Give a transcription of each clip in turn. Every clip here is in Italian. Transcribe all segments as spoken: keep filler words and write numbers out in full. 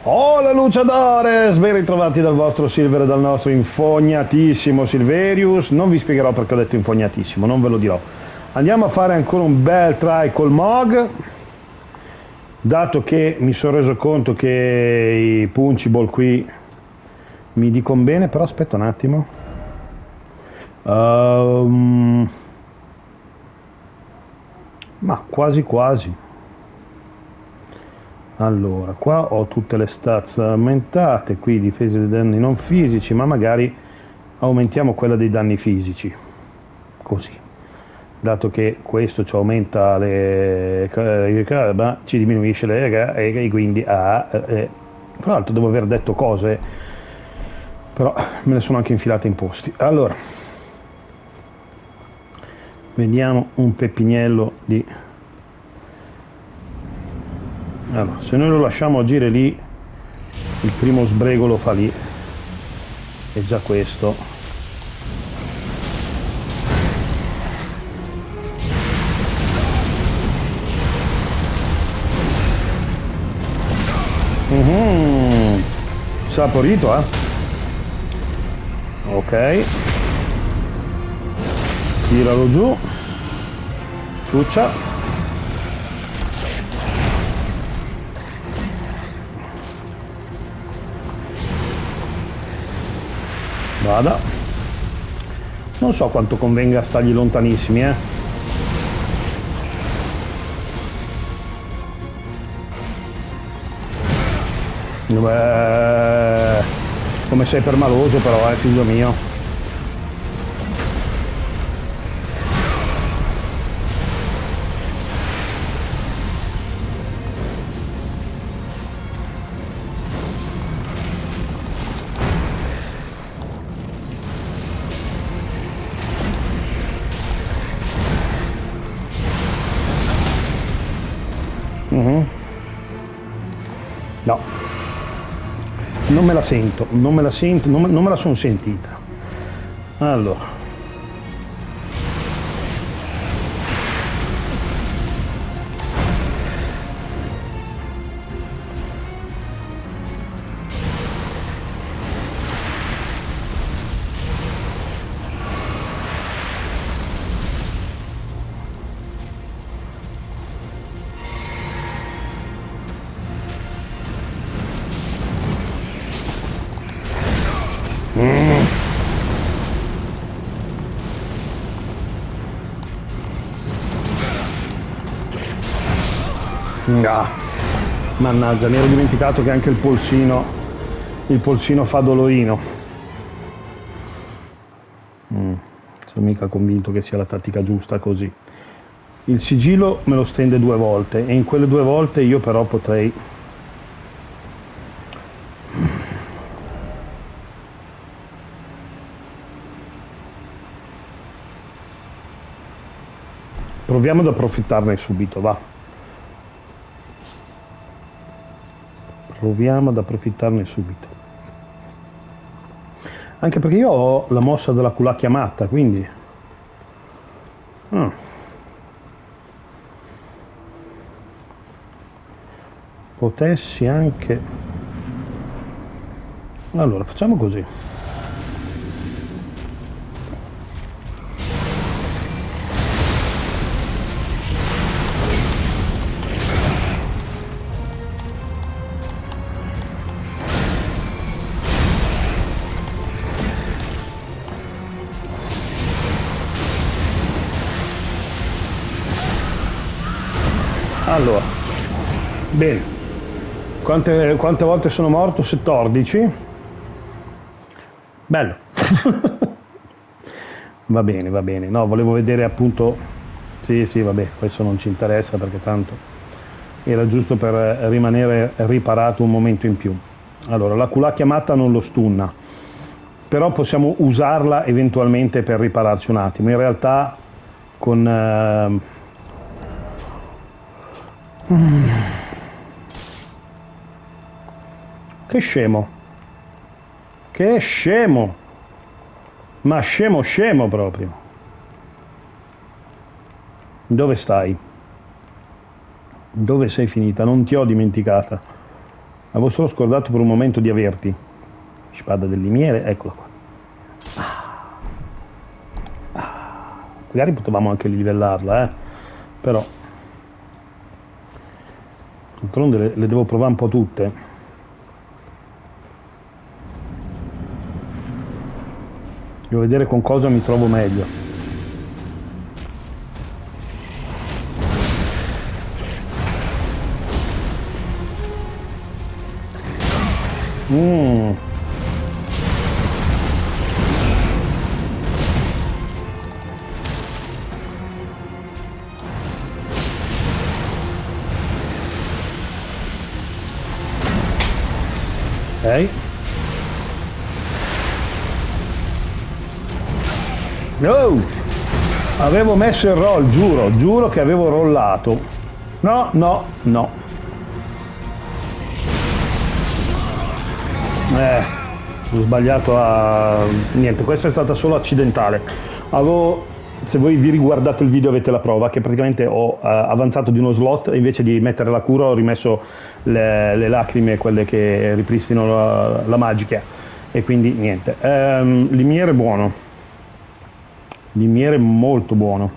Oh, la Luciadores! Ben ritrovati dal vostro Silver e dal nostro infognatissimo Silverius. Non vi spiegherò perché ho detto infognatissimo, non ve lo dirò. Andiamo a fare ancora un bel try col Mog, dato che mi sono reso conto che i Punchable qui mi dicono bene, però aspetta un attimo. Um, ma quasi quasi. Allora, qua ho tutte le stats aumentate, qui difesa dei danni non fisici, ma magari aumentiamo quella dei danni fisici, così, dato che questo ci aumenta le, ma ci diminuisce le, e quindi ah, eh. Tra l'altro devo aver detto cose, però me le sono anche infilate in posti. Allora, vediamo un peppignello di... Allora, se noi lo lasciamo agire lì, il primo sbrego lo fa lì, e già questo. Mm-hmm. Saporito, eh? Ok. Tiralo giù. Ciuccia. Vada. Non so quanto convenga stargli lontanissimi, eh. Beh, come sei permaloso però, eh, figlio mio. Mm-hmm. No, non me la sento, non me la sento, non me, non me la sono sentita. Allora, mm. Ah, mannaggia, mi ero dimenticato che anche il polsino, il polsino fa dolorino. Mm, sono mica convinto che sia la tattica giusta così. Il sigillo me lo stende due volte e in quelle due volte io però potrei... Proviamo ad approfittarne subito, va. Proviamo ad approfittarne subito. Anche perché io ho la mossa della culacchia matta, quindi... Ah. Potessi anche... Allora, facciamo così. Allora, bene, quante, quante volte sono morto? settordici. Bello. Va bene, va bene. No, volevo vedere appunto... Sì, sì, vabbè, questo non ci interessa perché tanto era giusto per rimanere riparato un momento in più. Allora, la culacchia matta non lo stunna, però possiamo usarla eventualmente per ripararci un attimo. In realtà con... Eh, Mm. Che scemo, che scemo, ma scemo scemo proprio. Dove stai? Dove sei finita? Non ti ho dimenticata. Avevo solo scordato per un momento di averti. Spada del limiere, eccola qua. Ah. Ah. Magari potevamo anche livellarla, eh. Però d'altronde le, le devo provare un po' tutte. Devo vedere con cosa mi trovo meglio. Mm. Ok. No! Avevo messo il roll, giuro, giuro che avevo rollato. No, no, no. Eh, ho sbagliato a... niente, questa è stata solo accidentale. Avevo, se voi vi riguardate il video avete la prova che praticamente ho uh, avanzato di uno slot e invece di mettere la cura ho rimesso le, le lacrime, quelle che ripristinano la, la magica, e quindi niente. Um, limiere buono, limiere molto buono.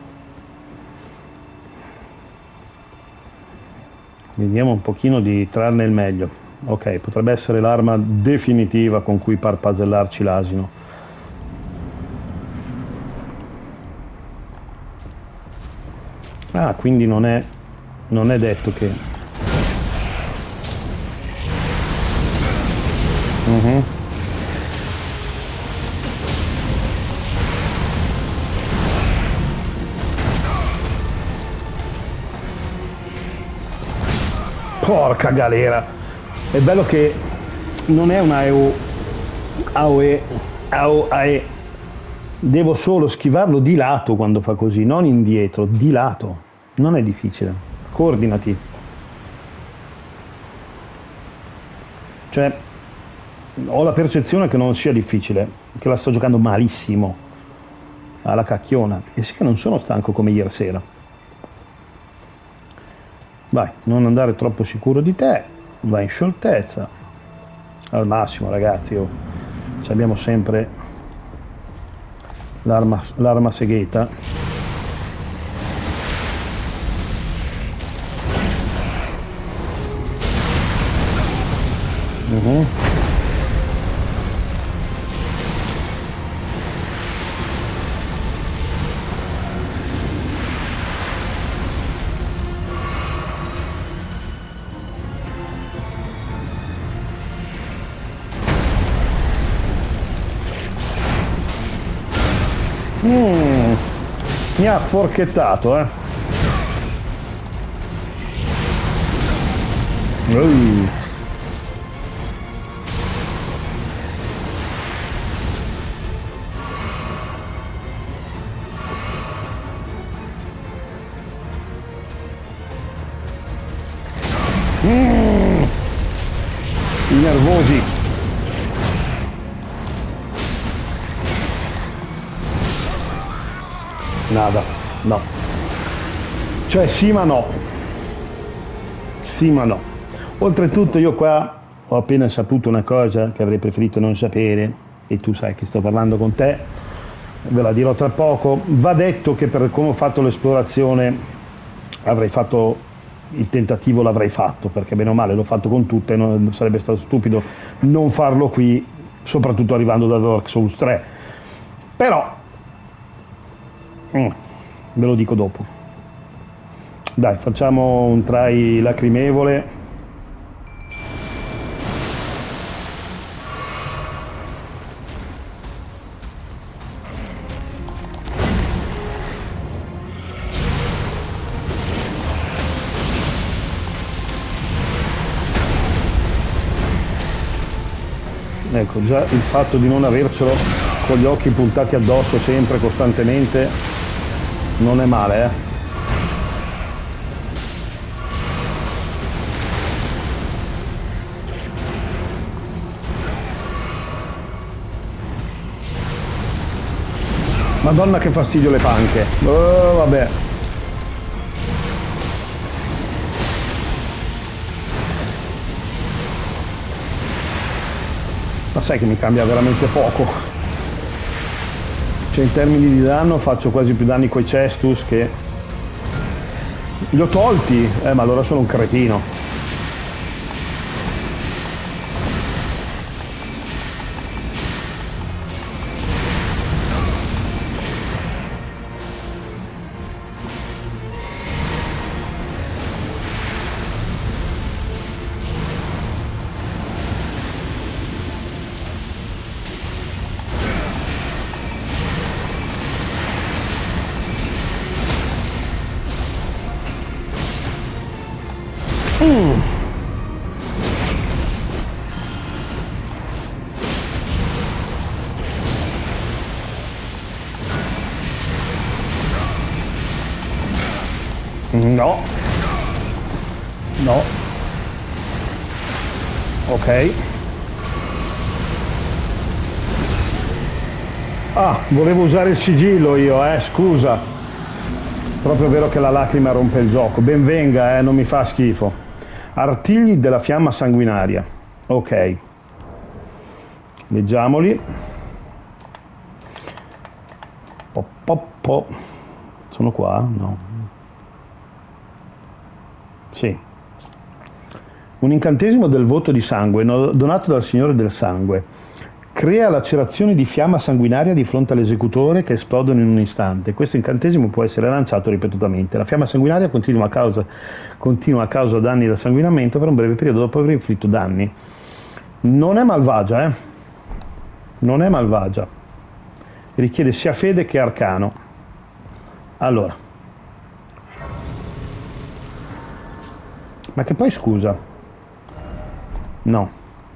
Vediamo un pochino di trarne il meglio. Ok, potrebbe essere l'arma definitiva con cui parpasellarci l'asino. Ah, quindi non è, non è detto che... Uh-huh. Porca galera! È bello che non è un A O E, A O E, devo solo schivarlo di lato quando fa così, non indietro, di lato. Non è difficile, coordinati. Cioè, ho la percezione che non sia difficile, che la sto giocando malissimo, alla cacchiona, e sì che non sono stanco come ieri sera. Vai, non andare troppo sicuro di te. Va in scioltezza al massimo, ragazzi. Oh. Abbiamo sempre l'arma, l'arma segheta. Uh-huh. Mm, mi ha forchettato, eh. Uh. Mm. I nervosi. Nada, no. Cioè sì ma no. Sì ma no. Oltretutto io qua ho appena saputo una cosa che avrei preferito non sapere, e tu sai che sto parlando con te, ve la dirò tra poco. Va detto che per come ho fatto l'esplorazione avrei fatto il tentativo, l'avrei fatto, perché bene o male l'ho fatto con tutte, non sarebbe stato stupido non farlo qui, soprattutto arrivando da Dark Souls tre. Però Mm, ve lo dico dopo. Dai, facciamo un try lacrimevole. Ecco, già il fatto di non avercelo con gli occhi puntati addosso sempre, costantemente, non è male, eh. Madonna che fastidio le panche. Oh, vabbè. Ma sai che mi cambia veramente poco. Cioè in termini di danno faccio quasi più danni coi cestus che... Li ho tolti? Eh, ma allora sono un cretino. Mm. No. No. Ok. Ah, volevo usare il sigillo io, eh, scusa. Proprio vero che la lacrima rompe il gioco. Ben venga, eh, non mi fa schifo. Artigli della fiamma sanguinaria. Ok. Leggiamoli. Po, po, po. Sono qua? No. Sì. Un incantesimo del voto di sangue donato dal Signore del Sangue. Crea lacerazioni di fiamma sanguinaria di fronte all'esecutore che esplodono in un istante. Questo incantesimo può essere lanciato ripetutamente. La fiamma sanguinaria continua a causa, continua a causa danni da sanguinamento per un breve periodo dopo aver inflitto danni. Non è malvagia, eh? Non è malvagia. Richiede sia fede che arcano. Allora. Ma che poi scusa? No.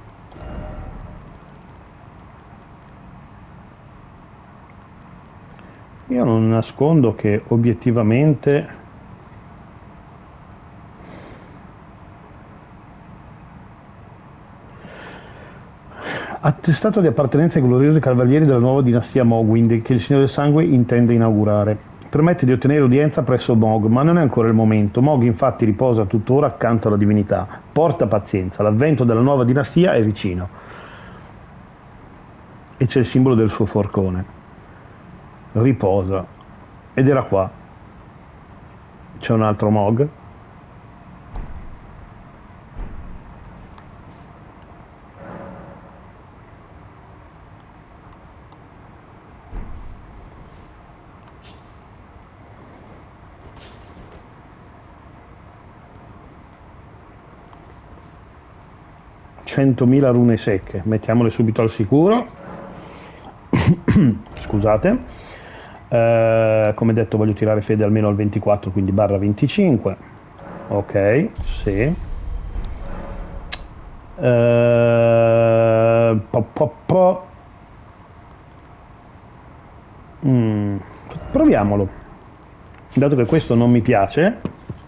Io non nascondo che obiettivamente attestato di appartenenza ai gloriosi cavalieri della nuova dinastia Mogwyn che il Signore del Sangue intende inaugurare. Permette di ottenere udienza presso Mog, ma non è ancora il momento. Mog infatti riposa tuttora accanto alla divinità. Porta pazienza, l'avvento della nuova dinastia è vicino. E c'è il simbolo del suo forcone. Riposa. Ed era qua. C'è un altro Mog. centomila rune secche, mettiamole subito al sicuro. Scusate, eh, come detto voglio tirare fede almeno al ventiquattro, quindi barra venticinque. Ok, sì. Eh, po, po, po. Mm, proviamolo, dato che questo non mi piace.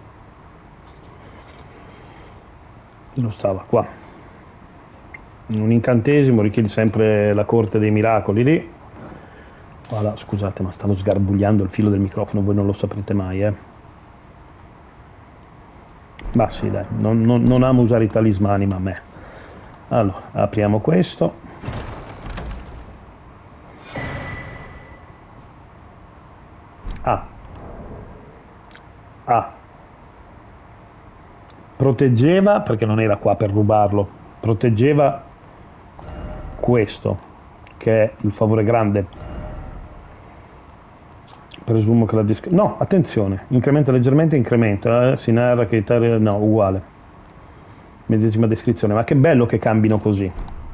Non stava qua. Un incantesimo richiede sempre la corte dei miracoli lì. Voilà, scusate, ma stavo sgarbugliando il filo del microfono, voi non lo saprete mai, eh. Ma sì, dai, non, non, non amo usare i talismani, ma a me. Allora, apriamo questo. Ah. Ah. Proteggeva, perché non era qua per rubarlo, proteggeva questo, che è il favore grande. Presumo che la descrizione... No, attenzione, incrementa leggermente, incrementa, eh? Si narra che... No, uguale. Medesima descrizione, ma che bello che cambino così.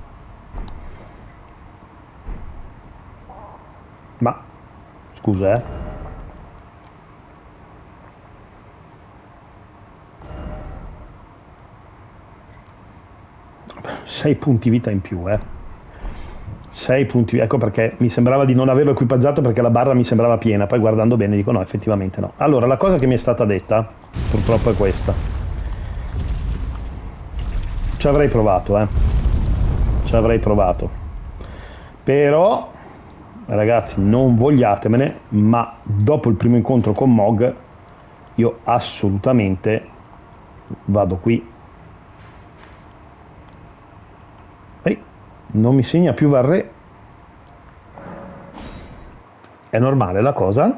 Ma, scusa, eh. sei punti vita in più, eh. sei punti, ecco perché mi sembrava di non averlo equipaggiato perché la barra mi sembrava piena, poi guardando bene dico no, effettivamente no. Allora, la cosa che mi è stata detta, purtroppo è questa. Ci avrei provato, eh. Ci avrei provato. Però, ragazzi, non vogliatemene, ma dopo il primo incontro con Mog, io assolutamente vado qui. Ehi, Non mi segna più Varré. È normale la cosa?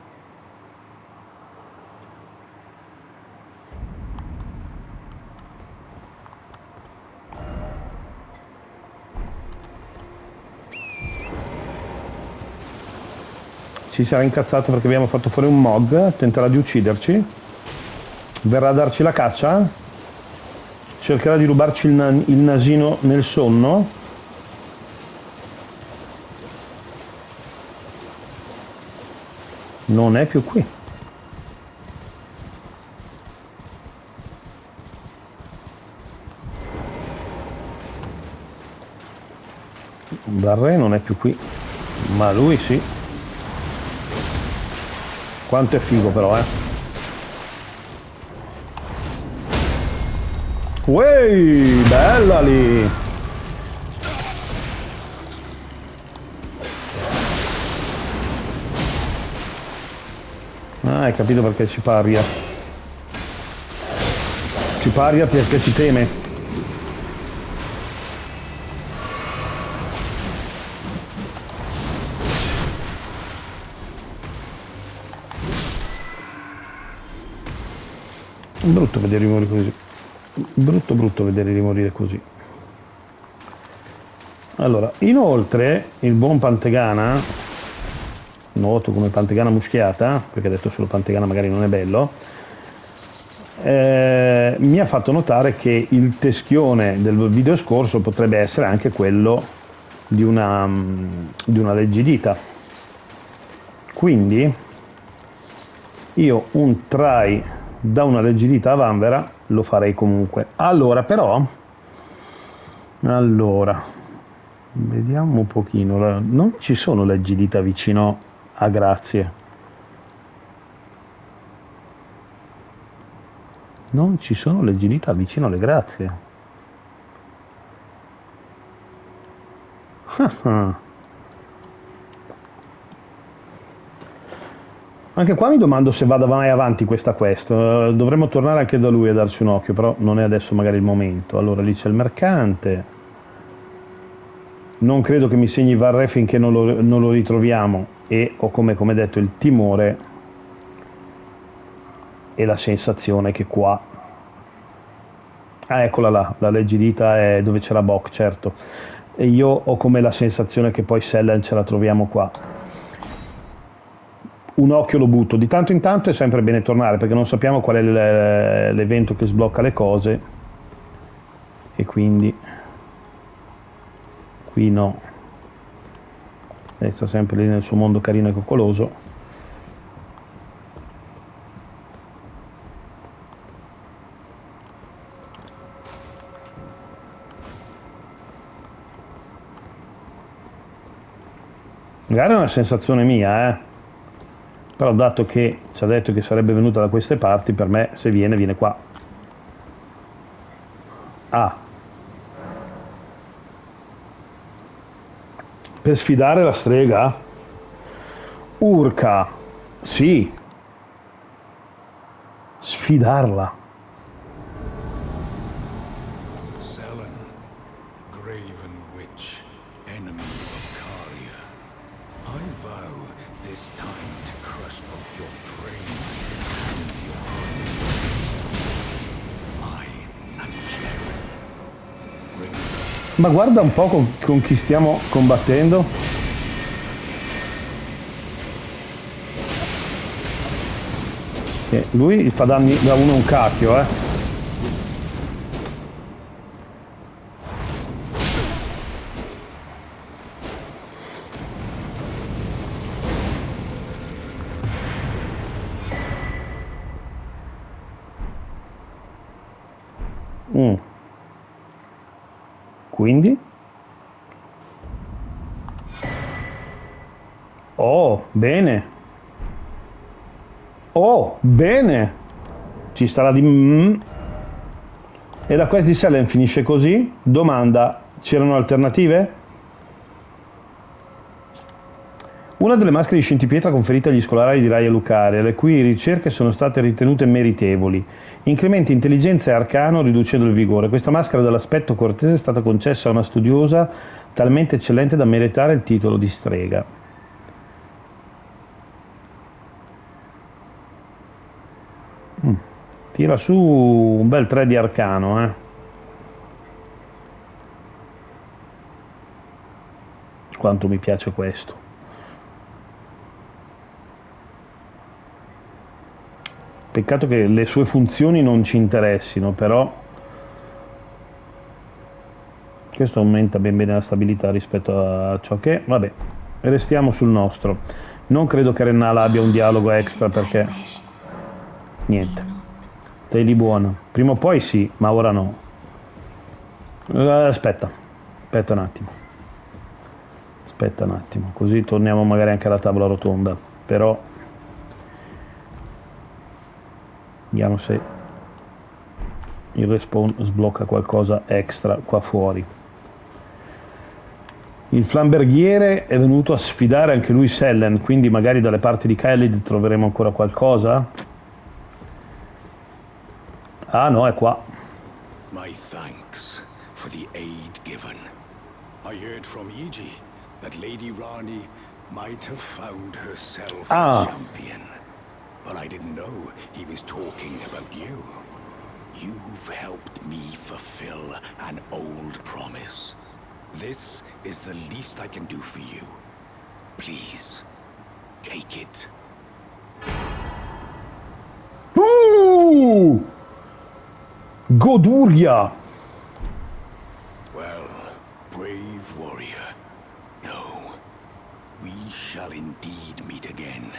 Si sarà incazzato perché abbiamo fatto fuori un Mog, tenterà di ucciderci, verrà a darci la caccia, cercherà di rubarci il, na il nasino nel sonno. Non è più qui. Varré non è più qui, ma lui sì. Quanto è figo però, eh. Ueih, bella lì. Ah, hai capito perché ci paria. Ci paria perché ci teme. Brutto vedere morire così. Brutto brutto vedere morire così. Allora, inoltre il buon Pantegana, noto come Pantegana muschiata, perché detto solo Pantegana magari non è bello, eh, mi ha fatto notare che il teschione del video scorso potrebbe essere anche quello di una, di una leggidita. Quindi io un try da una leggidita a Vanvera lo farei comunque. Allora però, allora, vediamo un pochino, non ci sono leggidita vicino a Grazie. Non ci sono leggidita vicino alle Grazie. Anche qua mi domando se vada mai avanti questa quest. Uh, dovremmo tornare anche da lui a darci un occhio, però non è adesso magari il momento. Allora lì c'è il mercante. Non credo che mi segni Varré finché non lo, non lo ritroviamo, e ho come, come detto il timore e la sensazione che qua... Ah, eccola là, la leggidita è dove c'era Bock, certo. E io ho come la sensazione che poi Sellen ce la troviamo qua. Un occhio lo butto, di tanto in tanto è sempre bene tornare perché non sappiamo qual è l'evento che sblocca le cose, e quindi qui no, lei sta sempre lì nel suo mondo carino e coccoloso. Magari è una sensazione mia, eh però dato che ci ha detto che sarebbe venuta da queste parti, per me se viene, viene qua. Ah. Per sfidare la strega? Urca. Sì. Sfidarla. Sellen, graven witch, enemy of Caria. I vow this time to crush both your frame and your enemies. I am Jaren. Ma guarda un po' con, con chi stiamo combattendo. Che lui fa danni da uno un cacchio, eh. Mm. Quindi? Oh, bene. Oh, bene. Ci starà di... Mm. E la quest di Sellen finisce così? Domanda, c'erano alternative? Una delle maschere di scintipietra conferite agli scolari di Raya Lucaria, le cui ricerche sono state ritenute meritevoli. Incrementi intelligenza e arcano riducendo il vigore. Questa maschera dall'aspetto cortese è stata concessa a una studiosa talmente eccellente da meritare il titolo di strega. Mm. Tira su un bel tre di arcano, eh. Quanto mi piace questo. Peccato che le sue funzioni non ci interessino, però questo aumenta ben bene la stabilità rispetto a ciò che... Vabbè, restiamo sul nostro. Non credo che Rennala abbia un dialogo extra perché... Niente. Stai lì buono. Prima o poi sì, ma ora no. Aspetta. Aspetta un attimo. Aspetta un attimo. Così torniamo magari anche alla tavola rotonda. Però... Vediamo se il respawn sblocca qualcosa extra qua fuori. Il flamberghiere è venuto a sfidare anche lui Sellen, quindi magari dalle parti di Khalid troveremo ancora qualcosa. Ah no, è qua. My thanks for the aid given. I heard from Iji that Lady Rani might have found herself ah. a champion. But I didn't know he was talking about you. You've helped me fulfill an old promise. This is the least I can do for you. Please, take it. Ooh! Goduria! Well, brave warrior. No, we shall indeed meet again.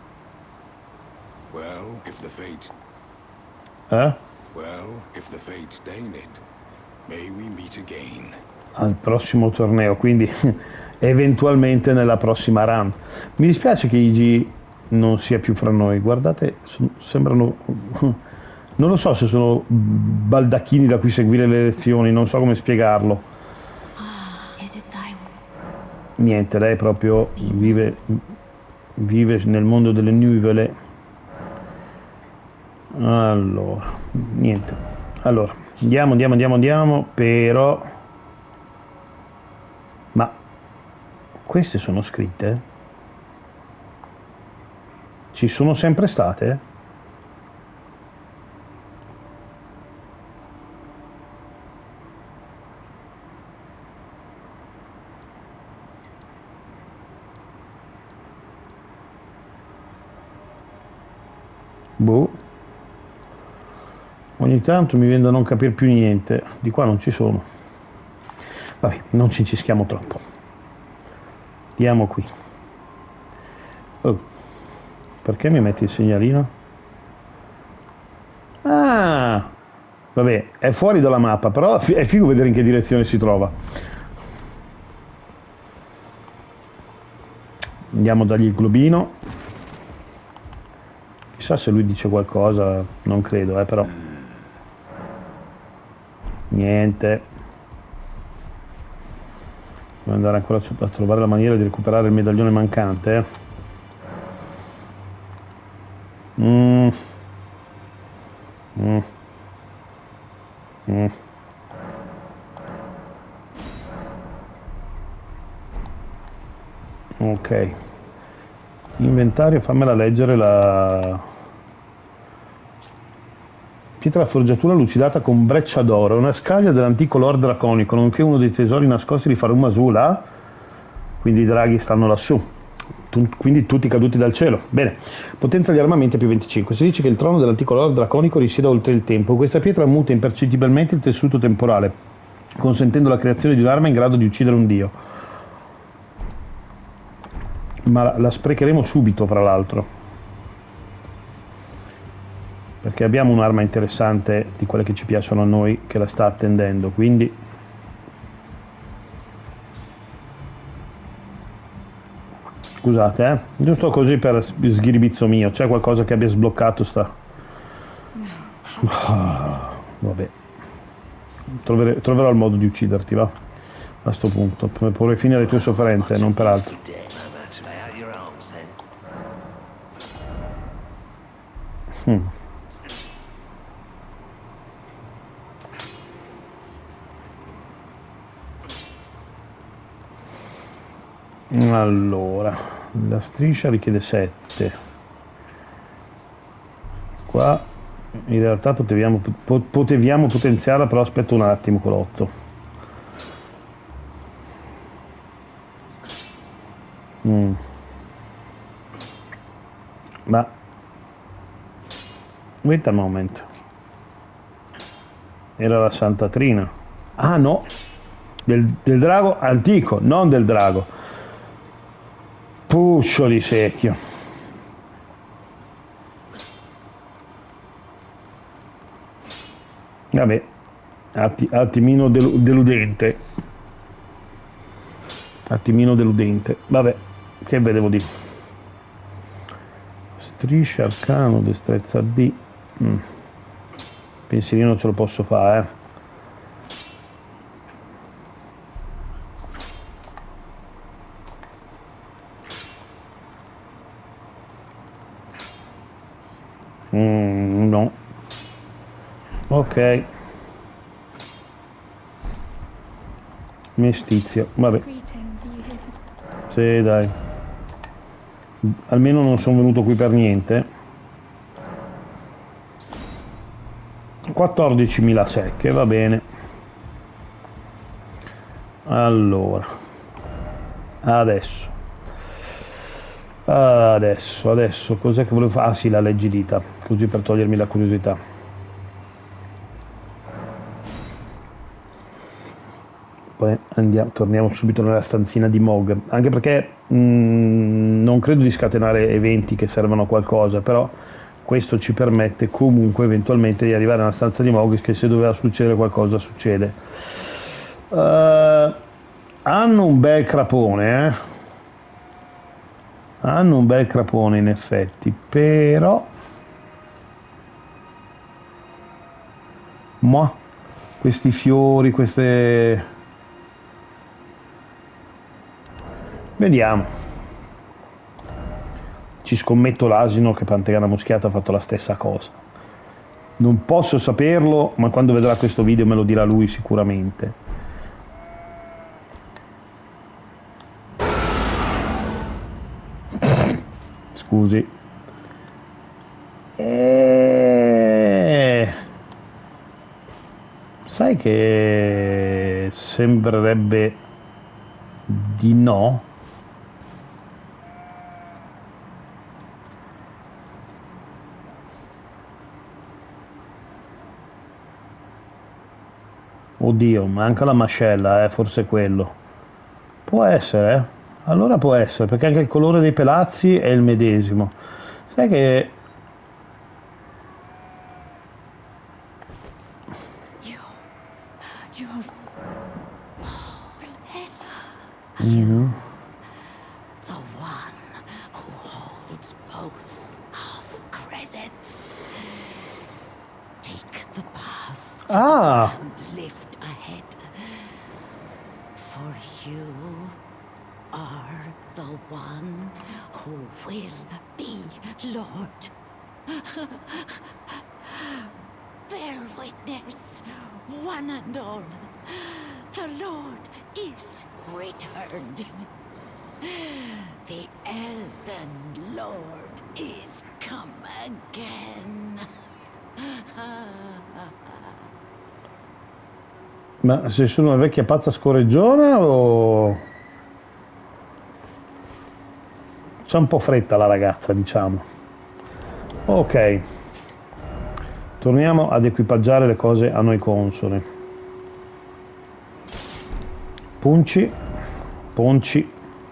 Well, if the fates... Eh? Well, if the fates deign it, may we meet again. Al prossimo torneo, quindi eventualmente nella prossima run. Mi dispiace che Iji non sia più fra noi. Guardate, sembrano... Non lo so se sono baldacchini da cui seguire le lezioni, non so come spiegarlo. Niente, lei proprio vive, vive nel mondo delle nuvole. Allora, niente. Allora, andiamo, andiamo, andiamo, andiamo, però... Ma queste sono scritte? Ci sono sempre state? Boh. Ogni tanto mi viene da non capire più niente. Di qua non ci sono. Vabbè, non ci incischiamo troppo. Andiamo qui. Oh. Perché mi metti il segnalino? Ah! Vabbè, è fuori dalla mappa, però è figo vedere in che direzione si trova. Andiamo a dargli il globino. Chissà se lui dice qualcosa, non credo, eh, però. Niente. Devo andare ancora a trovare la maniera di recuperare il medaglione mancante. Eh. Mm. Mm. Mm. Ok. Inventario, fammela leggere la... Pietra forgiatura lucidata con breccia d'oro, una scaglia dell'antico Lord Draconico, nonché uno dei tesori nascosti di Farum Azula. Quindi i draghi stanno lassù, tu, quindi tutti caduti dal cielo. Bene, potenza di armamenti a più venticinque. Si dice che il trono dell'antico Lord Draconico risieda oltre il tempo. Questa pietra muta impercettibilmente il tessuto temporale, consentendo la creazione di un'arma in grado di uccidere un dio. Ma la, la sprecheremo subito, fra l'altro. Perché abbiamo un'arma interessante di quelle che ci piacciono a noi che la sta attendendo, quindi scusate, eh, giusto così per sghiribizzo mio, c'è qualcosa che abbia sbloccato sta... Ah, vabbè, Trovere, troverò il modo di ucciderti, va, a sto punto, per porre fine alle tue sofferenze, non per altro. Hmm. Allora, la striscia richiede sette. Qua in realtà poteviamo, poteviamo potenziarla, però aspetta un attimo con l'otto. Mm. Ma wait a moment, era la Santa Trina. Ah no, del, del drago antico, non del drago. Puccioli secchio. Vabbè, atti, attimino delu, deludente. Attimino deludente. Vabbè, che vedevo di. Striscia, arcano, destrezza B. Mm. Pensierino ce lo posso fare, eh. Mm, no. Ok. Mestizio, vabbè. Sì, dai. Almeno non sono venuto qui per niente. quattordicimila secche, va bene. Allora. Adesso. Adesso, adesso, cos'è che volevo fare? Ah sì, la leggidita, così per togliermi la curiosità. Poi andiamo, torniamo subito nella stanzina di Mog, anche perché mh, non credo di scatenare eventi che servano a qualcosa, però questo ci permette comunque eventualmente di arrivare nella stanza di Mog, che se doveva succedere qualcosa succede. Uh, hanno un bel crapone, eh? Hanno un bel crapone in effetti, però ma questi fiori, queste... Vediamo. Ci scommetto l'asino che Pantegana Muschiata ha fatto la stessa cosa. Non posso saperlo, ma quando vedrà questo video me lo dirà lui sicuramente. Scusi. E... sai che sembrerebbe di no? Oddio, manca la mascella, eh, forse è quello. Può essere, eh? Allora può essere, perché anche il colore dei pelazzi è il medesimo. Sai che... Mm-hmm. The one who holds both half crescents. Take the path to Ah. the grand lift ahead. For you are the one who will be Lord. Bear witness, one and all. The Lord is returned. The Elden Lord is come again. Ma se sono una vecchia pazza scorreggiona o... c'è un po' fretta la ragazza, diciamo. Ok. Torniamo ad equipaggiare le cose a noi consone. Punci, ponci,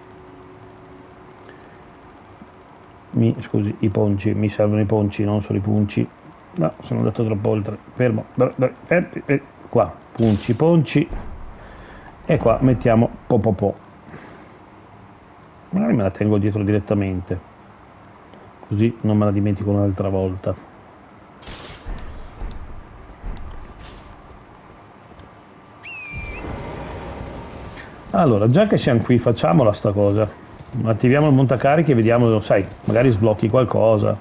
mi, scusi, i ponci, mi servono i ponci, non solo i punci. No, sono andato troppo oltre. Fermo, fermi, eh, qua, punci, ponci, e qua mettiamo po po po. Magari me la tengo dietro direttamente, così non me la dimentico un'altra volta. Allora, già che siamo qui, facciamola sta cosa. Attiviamo il montacarichi e vediamo, sai, magari sblocchi qualcosa.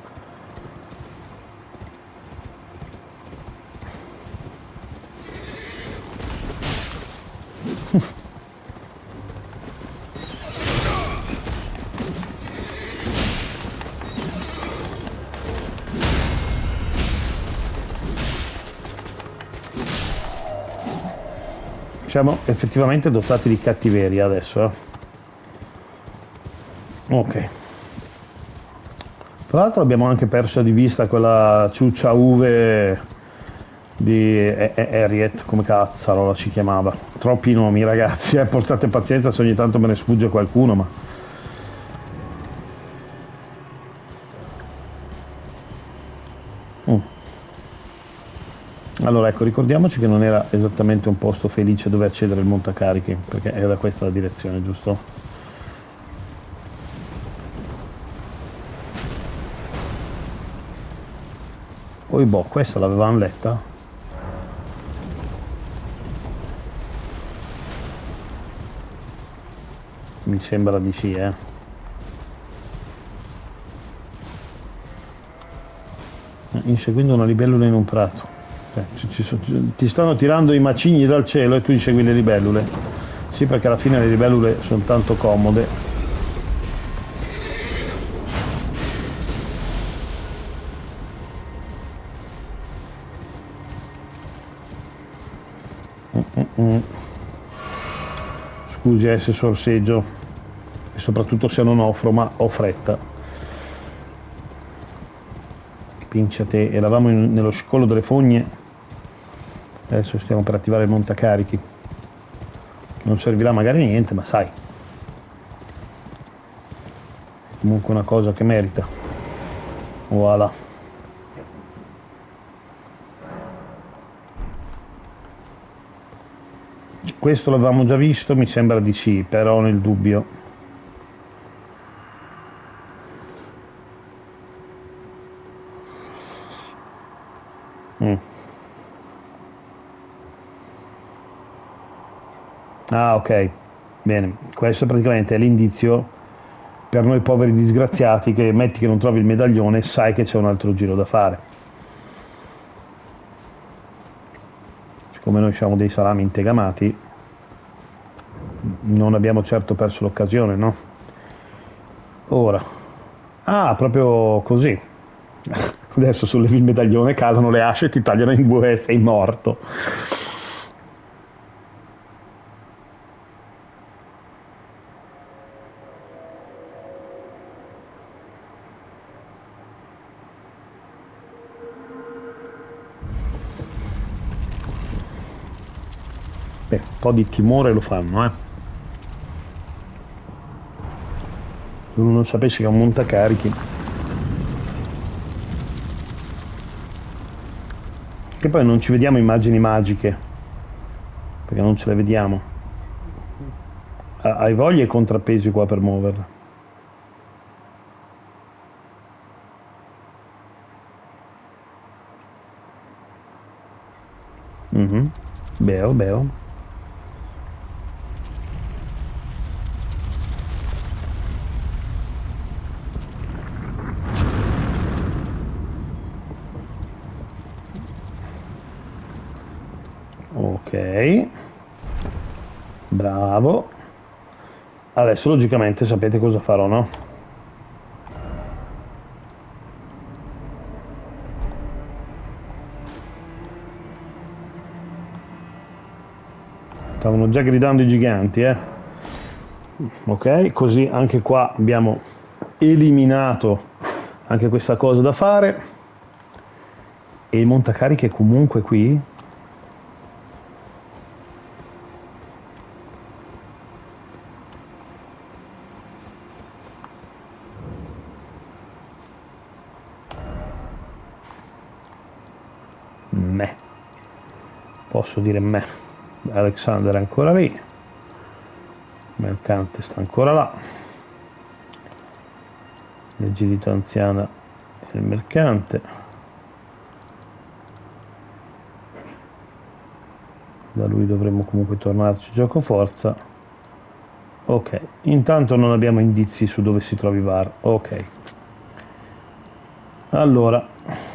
Siamo effettivamente dotati di cattiveria adesso, eh. Ok. Tra l'altro abbiamo anche perso di vista quella ciuccia uve di Harriet, come cazzarola si chiamava. Troppi nomi, ragazzi, eh, portate pazienza se ogni tanto me ne sfugge qualcuno, ma... Mm. Allora, ecco, ricordiamoci che non era esattamente un posto felice dove accedere il montacarichi, perché era questa la direzione, giusto? Poi boh, questa l'avevamo letta? Mi sembra di sì, eh. Inseguendo una libellula in un prato. Eh, ci, ci, ci, ti stanno tirando i macigni dal cielo e tu insegui le libellule. Sì, perché alla fine le libellule sono tanto comode. Mm-mm. Scusi eh, se sorseggio e soprattutto se non offro, ma ho fretta. Pincia te, eravamo in, nello scollo delle fogne, adesso stiamo per attivare il montacarichi. Non servirà magari niente, ma sai, comunque una cosa che merita. Voilà. Questo l'avevamo già visto, mi sembra di sì, però nel dubbio. Mm. Ah, ok, bene, questo praticamente è l'indizio per noi poveri disgraziati che metti che non trovi il medaglione, sai che c'è un altro giro da fare. Siccome noi siamo dei salami integamati, non abbiamo certo perso l'occasione, no? Ora, ah, proprio così. Adesso sollevi il medaglione, calano le asce e ti tagliano in due e sei morto. Beh, un po' di timore lo fanno, eh. Se uno non sapesse che è un montacarichi. Che poi non ci vediamo immagini magiche, perché non ce le vediamo. Hai voglia e contrappesi qua per muoverla. Mm-hmm. Beo, beo. Ok, bravo. Adesso logicamente sapete cosa farò, no? Stavano già gridando i giganti, eh? Ok, così anche qua abbiamo eliminato anche questa cosa da fare. E il montacarichi è comunque qui. Me. Posso dire me. Alexander è ancora lì. Mercante sta ancora là. L'agilità anziana e il mercante. Da lui dovremmo comunque tornarci gioco forza. Ok, intanto non abbiamo indizi su dove si trovi Var. Ok. Allora.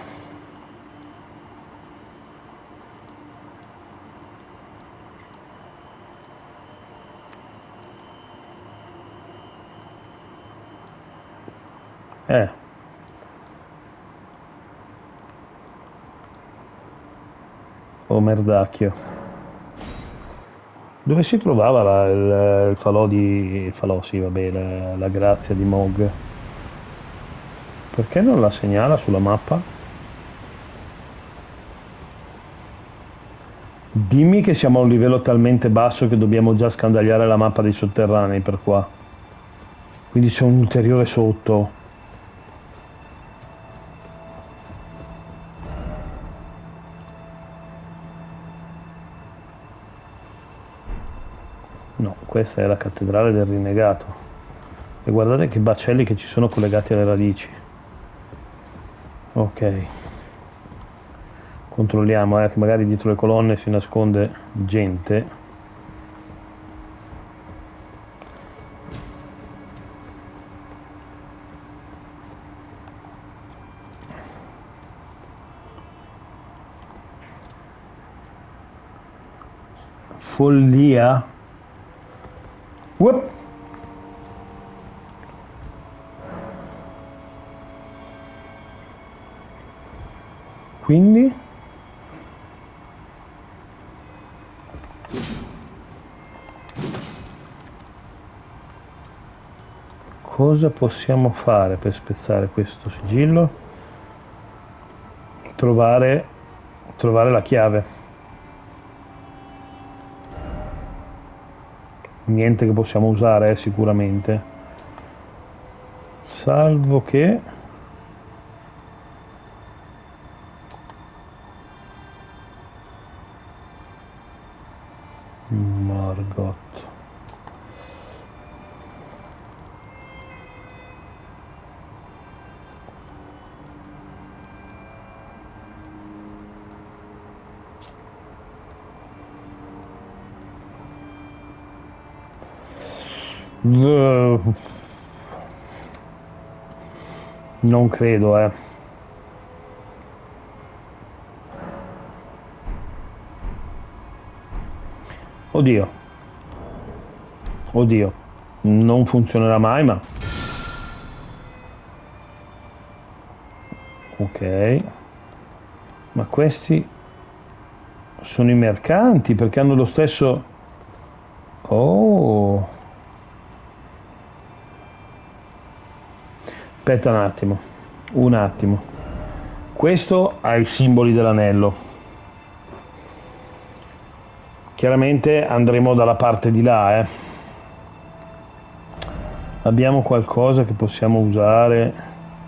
Eh. Oh merdacchio. Dove si trovava la, il, il falò di... il falò, sì, vabbè, la, la grazia di Mog? Perché non la segnala sulla mappa? Dimmi che siamo a un livello talmente basso che dobbiamo già scandagliare la mappa dei sotterranei per qua. Quindi c'è un ulteriore sotto. No, questa è la cattedrale del rinnegato. E guardate che baccelli che ci sono collegati alle radici. Ok. Controlliamo, eh, che magari dietro le colonne si nasconde gente. Follia. Whoop. Quindi cosa possiamo fare per spezzare questo sigillo? Trovare, trovare la chiave. Niente che possiamo usare, eh, sicuramente. Salvo che... Margot. Uh, non credo, eh. Oddio. Oddio. Non funzionerà mai, ma... Ok. Ma questi sono i mercanti perché hanno lo stesso... Oh. Aspetta un attimo. Un attimo. Questo ha i simboli dell'anello. Chiaramente andremo dalla parte di là, eh. Abbiamo qualcosa che possiamo usare?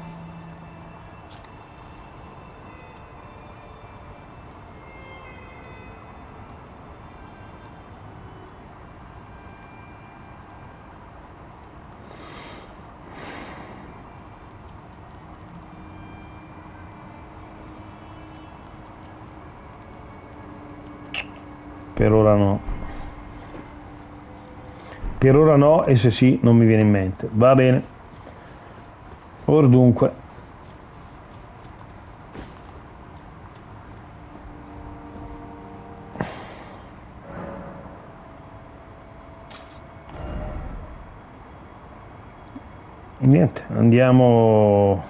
Per ora no. Per ora no, e se sì non mi viene in mente. Va bene. Or dunque. Niente, andiamo...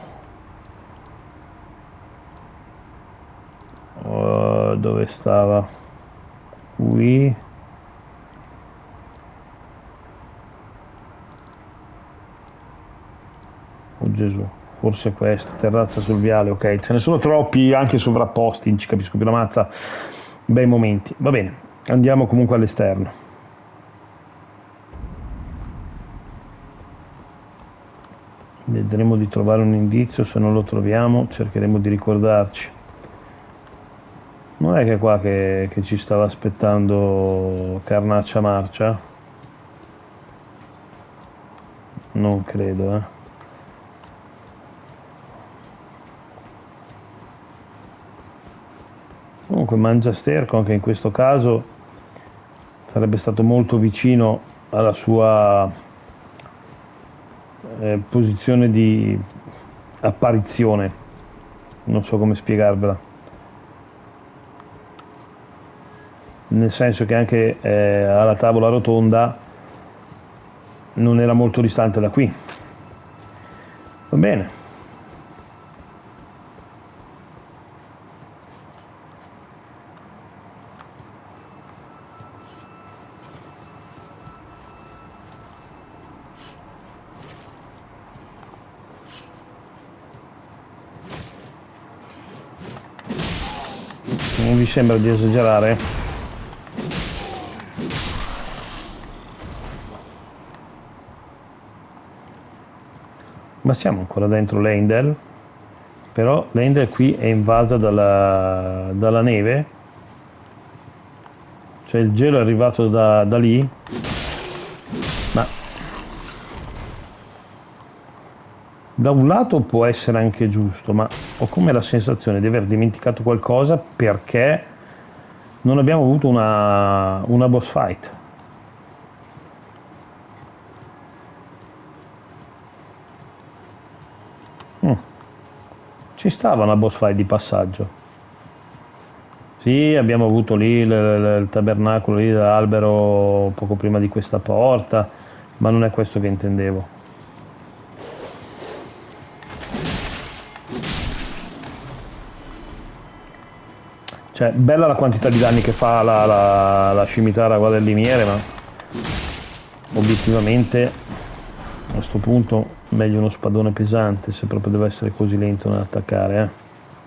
Uh, dove stava? Qui. Oh Gesù, forse questa, terrazza sul viale, ok, ce ne sono troppi anche sovrapposti, non ci capisco più la mazza, bei momenti. Va bene, andiamo comunque all'esterno. Vedremo di trovare un indizio, se non lo troviamo cercheremo di ricordarci. Non è che qua che, che ci stava aspettando carnaccia marcia? Non credo, eh. Comunque Mangiasterco anche in questo caso sarebbe stato molto vicino alla sua eh, posizione di apparizione, non so come spiegarvela. Nel senso che anche eh, alla tavola rotonda non era molto distante da qui. Va bene. Non vi sembra di esagerare? Ma siamo ancora dentro Leyndell, però Leyndell qui è invasa dalla, dalla neve, cioè il gelo è arrivato da, da lì, ma da un lato può essere anche giusto, ma ho come la sensazione di aver dimenticato qualcosa perché non abbiamo avuto una, una boss fight. Mm. Ci stava una boss fight di passaggio. Sì, abbiamo avuto lì il, il, il tabernacolo lì dell'albero poco prima di questa porta, ma non è questo che intendevo. Cioè, bella la quantità di danni che fa la, la, la scimitara guadelliniere, ma obiettivamente a questo punto meglio uno spadone pesante se proprio deve essere così lento nell'attaccare, eh.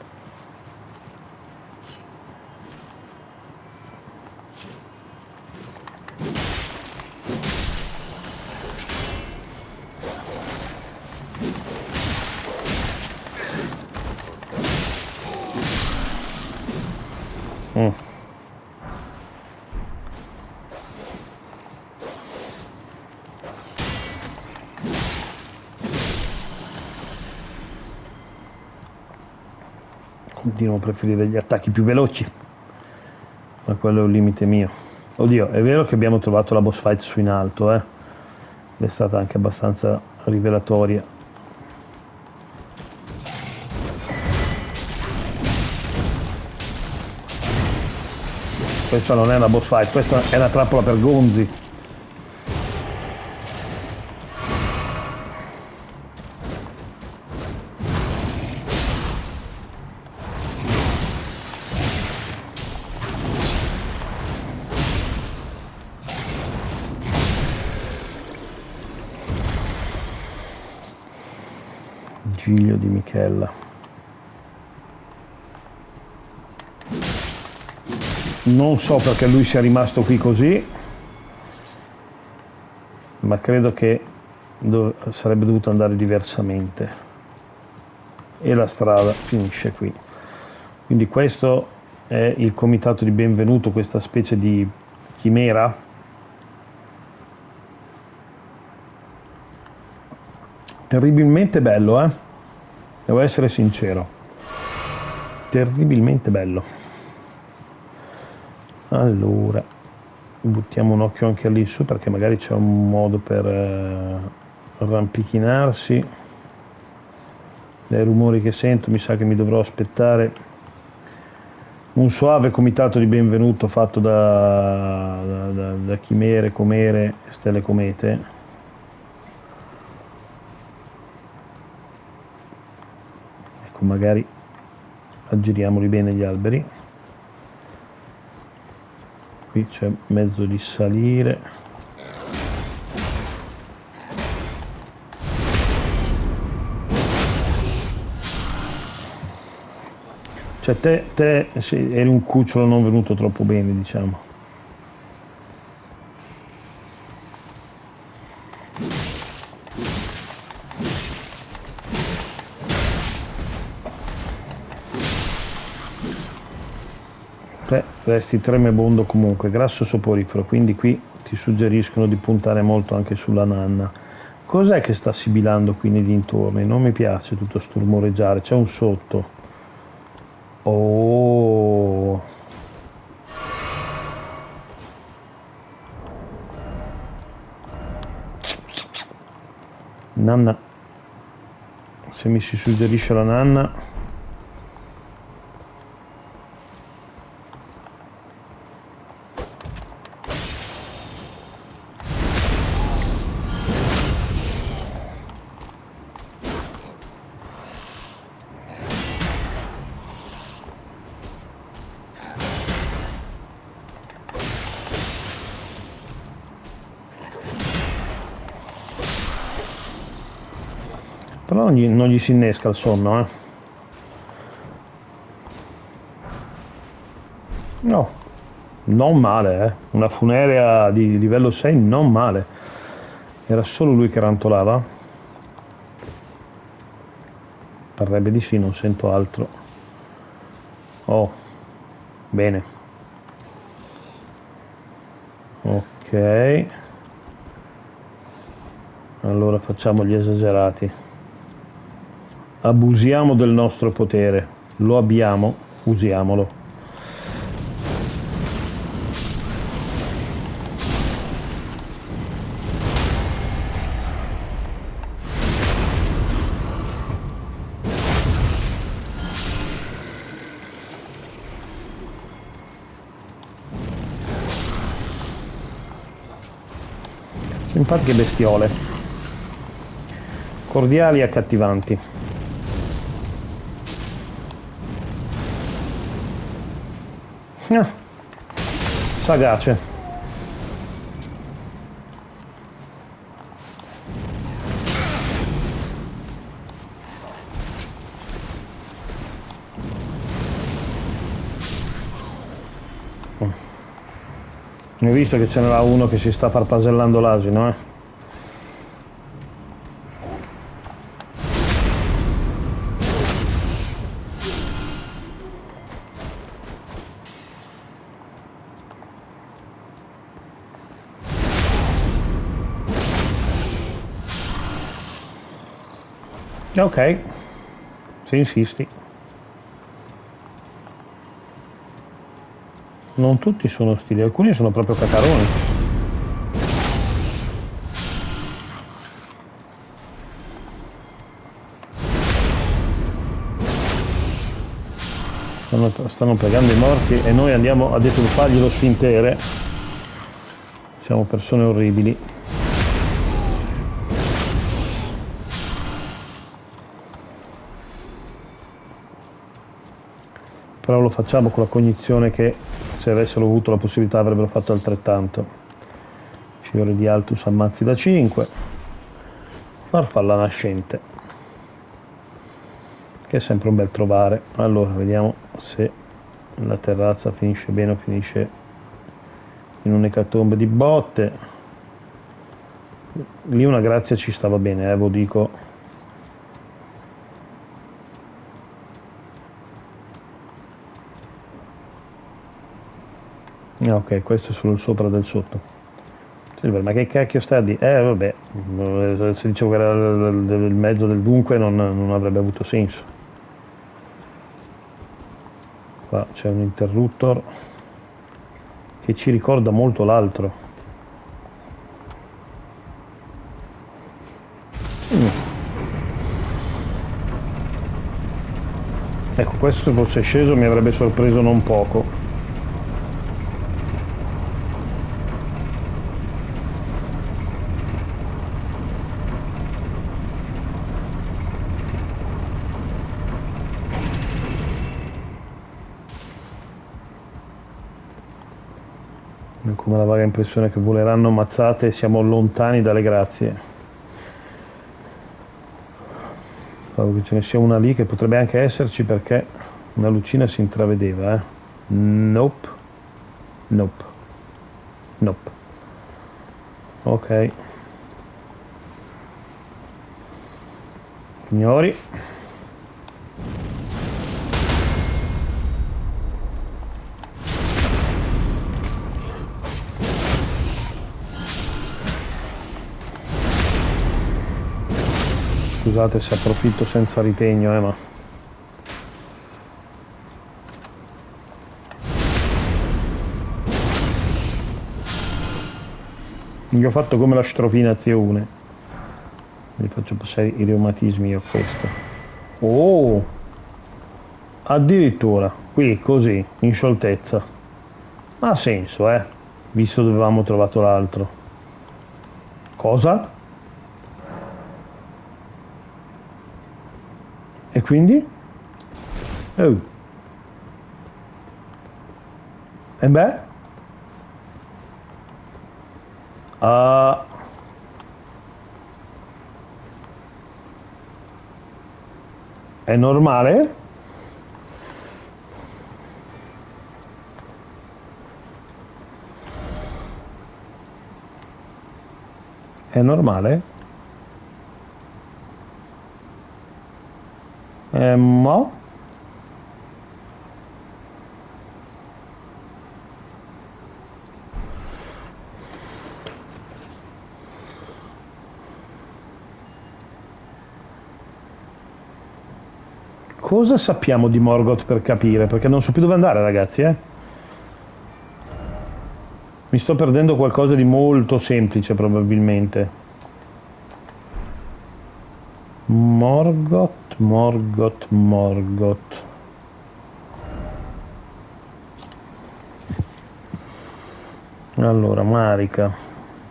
Mm. Continuo a preferire gli attacchi più veloci, ma quello è un limite mio. Oddio, è vero che abbiamo trovato la boss fight su in alto, eh. È stata anche abbastanza rivelatoria. Questa non è una boss fight, questa è una trappola per gonzi. Giglio di Michella. Non so perché lui sia rimasto qui così, ma credo che dov- sarebbe dovuto andare diversamente. E la strada finisce qui. Quindi questo è il comitato di benvenuto, questa specie di chimera. Terribilmente bello, eh? Devo essere sincero. Terribilmente bello. Allora, buttiamo un occhio anche lì su perché magari c'è un modo per eh, arrampichinarsi. Dai rumori che sento mi sa che mi dovrò aspettare un suave comitato di benvenuto fatto da, da, da, da chimere, comere e stelle comete. Ecco, magari aggiriamoli bene gli alberi. Qui c'è mezzo di salire. Cioè te, te sì, eri un cucciolo non venuto troppo bene, diciamo. Te resti tremebondo comunque, grasso soporifero, quindi qui ti suggeriscono di puntare molto anche sulla nanna. Cos'è che sta sibilando qui nei dintorni? Non mi piace tutto sto rumoreggiare, c'è un sotto. Oh, nanna, se mi si suggerisce la nanna. Però non gli, non gli si innesca il sonno, eh. No, non male, eh. Una funerea di livello sei, non male. Era solo lui che rantolava? Parrebbe di sì, non sento altro. Oh, bene. Ok. Allora facciamo gli esagerati. Abusiamo del nostro potere. Lo abbiamo, usiamolo. Simpatiche bestiole, cordiali e accattivanti. Ah, sagace. Ne ho visto che ce n'era uno che si sta farfasellando l'asino, eh. Ok, se insisti. Non tutti sono ostili, alcuni sono proprio cacaroni. Stanno, stanno pregando i morti e noi andiamo a deturpargli lo sfintere. Siamo persone orribili. Però lo facciamo con la cognizione che se avessero avuto la possibilità avrebbero fatto altrettanto. Fiore di Altus ammazzi da cinque. Farfalla nascente, che è sempre un bel trovare. Allora vediamo se la terrazza finisce bene o finisce in un'ecatombe di botte. Lì una grazia ci stava bene, eh, ve lo dico. Ah, ok, questo è solo il sopra del sotto. Silver, ma che cacchio sta a dire? Eh vabbè, se dicevo che era il mezzo del dunque non, non avrebbe avuto senso. Qua c'è un interruptor che ci ricorda molto l'altro. Mm. Ecco, questo se fosse sceso mi avrebbe sorpreso non poco. Come la vaga impressione che voleranno ammazzate e siamo lontani dalle grazie. Spero che ce ne sia una lì che potrebbe anche esserci perché una lucina si intravedeva, eh. Nope. Nope. Nope. Ok. Signori. Scusate se approfitto senza ritegno, eh, ma... gli ho fatto come la strofinazione. Gli faccio passare i reumatismi io a questo. Oh! Addirittura, qui così, in scioltezza. Ma ha senso, eh? Visto dove avevamo trovato l'altro. Cosa? E quindi? Oh. E beh? Uh, è normale? È normale? Eh, mo? Cosa sappiamo di Morgoth per capire? Perché non so più dove andare, ragazzi, eh? Mi sto perdendo qualcosa di molto semplice, probabilmente. Morgoth, Morgoth, Morgoth. Allora, Marika.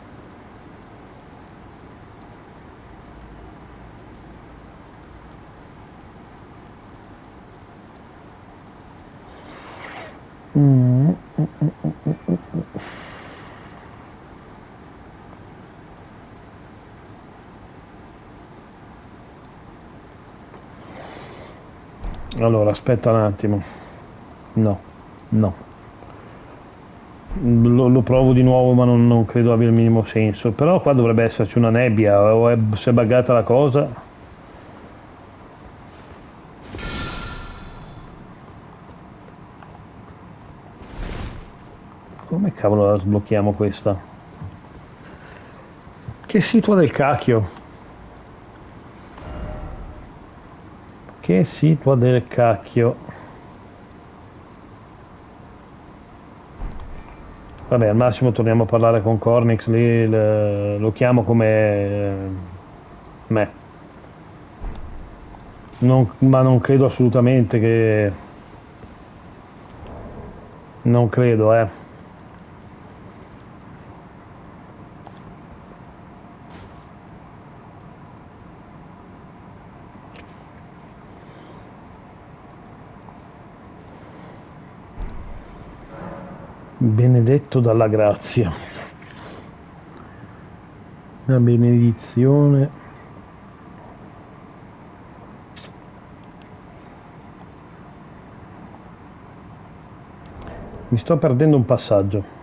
Mm. Allora, aspetta un attimo. No, no. Lo, lo provo di nuovo, ma non, non credo abbia il minimo senso. Però qua dovrebbe esserci una nebbia, o è, se è buggata la cosa. Come cavolo la sblocchiamo questa? Che situa del cacchio? Che situa del cacchio? Vabbè, al massimo torniamo a parlare con Cornix, lì le, lo chiamo come eh, me. Non, ma non credo assolutamente che... Non credo, eh. Benedetto dalla grazia. La benedizione. Mi sto perdendo un passaggio.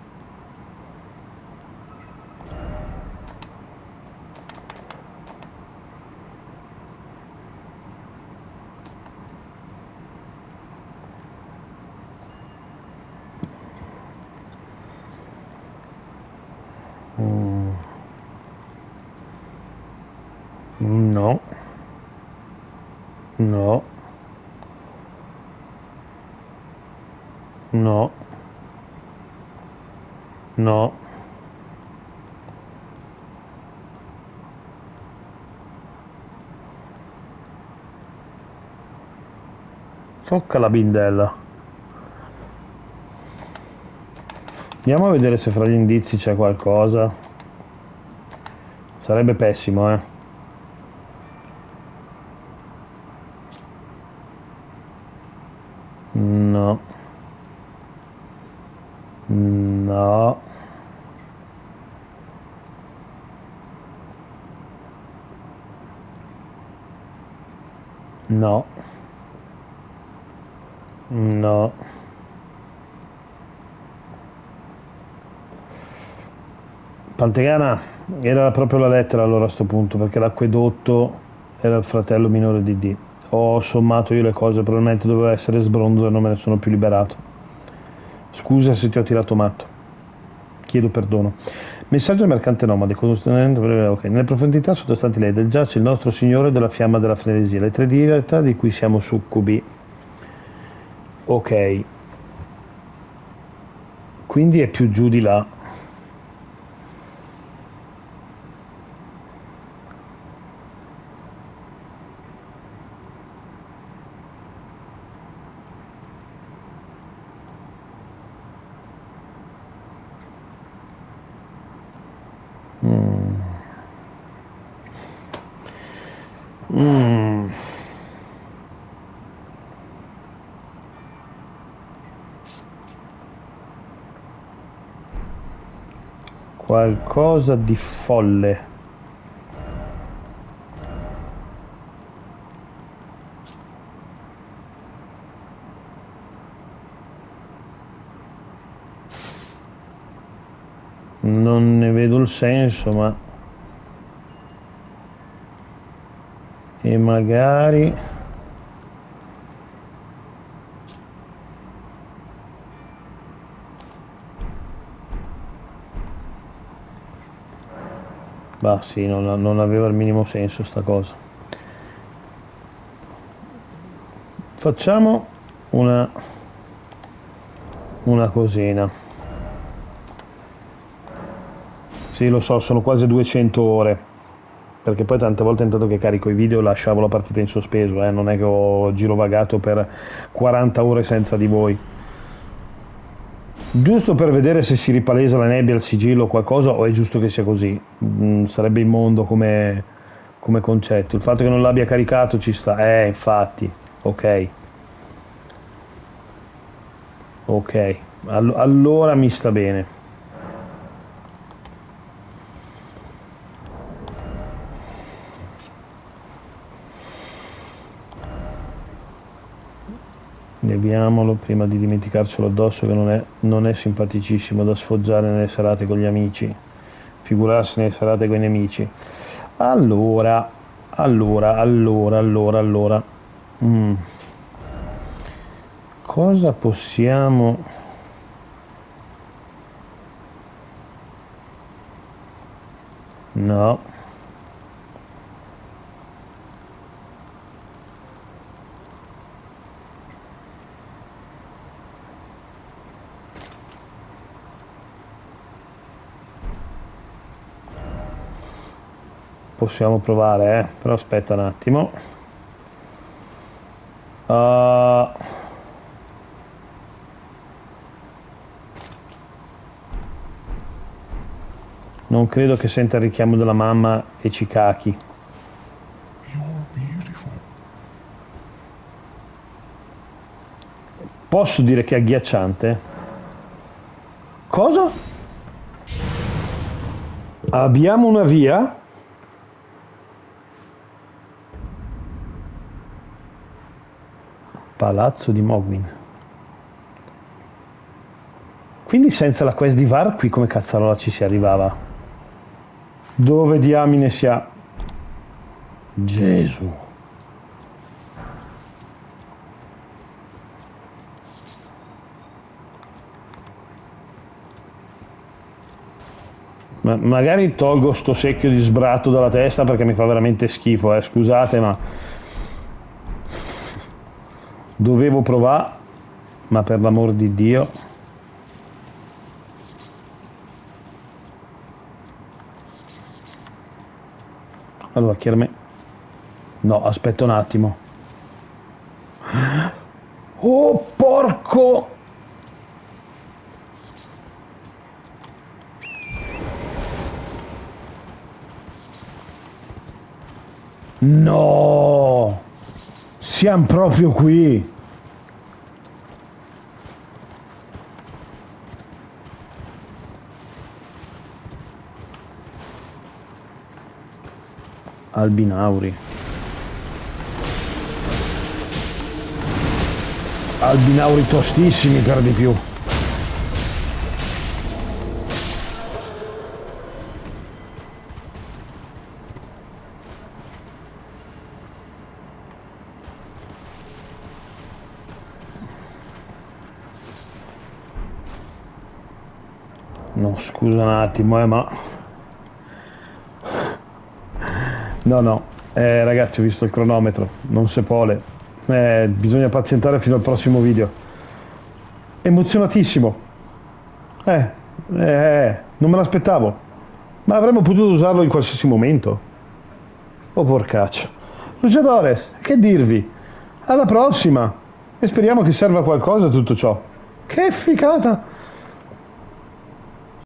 Mm. No. No. No. No. Tocca la bindella. Andiamo a vedere se fra gli indizi c'è qualcosa. Sarebbe pessimo, eh. No. No. No. No. Pantegana era proprio la lettera allora a sto punto, perché l'acquedotto era il fratello minore di D. Ho sommato io le cose, probabilmente doveva essere sbronzo e non me ne sono più liberato. Scusa se ti ho tirato matto. Chiedo perdono. Messaggio mercante nomade. Okay. Nelle profondità sottostanti l'Edel giace il nostro Signore della fiamma della frenesia, le tre divinità di cui siamo succubi. Ok. Quindi è più giù di là. Mm. Mm. Qualcosa di folle. Non ne vedo il senso, ma e magari bah sì, non, non aveva il minimo senso sta cosa. Facciamo una una cosina. Sì, lo so, sono quasi duecento ore, perché poi tante volte intanto che carico i video lasciavo la partita in sospeso, eh? Non è che ho girovagato per quaranta ore senza di voi. Giusto per vedere se si ripalesa la nebbia, il sigillo o qualcosa, o è giusto che sia così? Mm, sarebbe immondo come, come concetto. Il fatto che non l'abbia caricato ci sta. Eh, infatti. Ok. Ok. All- allora mi sta bene. Leviamolo prima di dimenticarcelo addosso, che non è, non è simpaticissimo da sfoggiare nelle serate con gli amici, figurarsi nelle serate con i nemici. Allora, allora, allora, allora, allora. Mm. Cosa possiamo... No. Possiamo provare, eh? Però aspetta un attimo. Uh... Non credo che senta il richiamo della mamma e ci cachi. Posso dire che è agghiacciante? Cosa? Abbiamo una via? Palazzo di Mogwin. Quindi senza la quest di Var qui come cazzarola ci si arrivava? Dove diamine si ha? Gesù. Ma magari tolgo sto secchio di sbratto dalla testa perché mi fa veramente schifo, eh, scusate, ma dovevo provare, ma per l'amor di Dio. Allora, chiaramente... No, aspetta un attimo. Oh, porco! No! Siamo proprio qui! Albinauri. Albinauri tostissimi per di più. No, scusa un attimo, eh, ma... No, no, eh, ragazzi, ho visto il cronometro, non si vuole, eh, bisogna pazientare fino al prossimo video. Emozionatissimo, eh, eh, non me l'aspettavo, ma avremmo potuto usarlo in qualsiasi momento. Oh porcaccio. Luciadores, che dirvi? Alla prossima, e speriamo che serva a qualcosa tutto ciò. Che figata!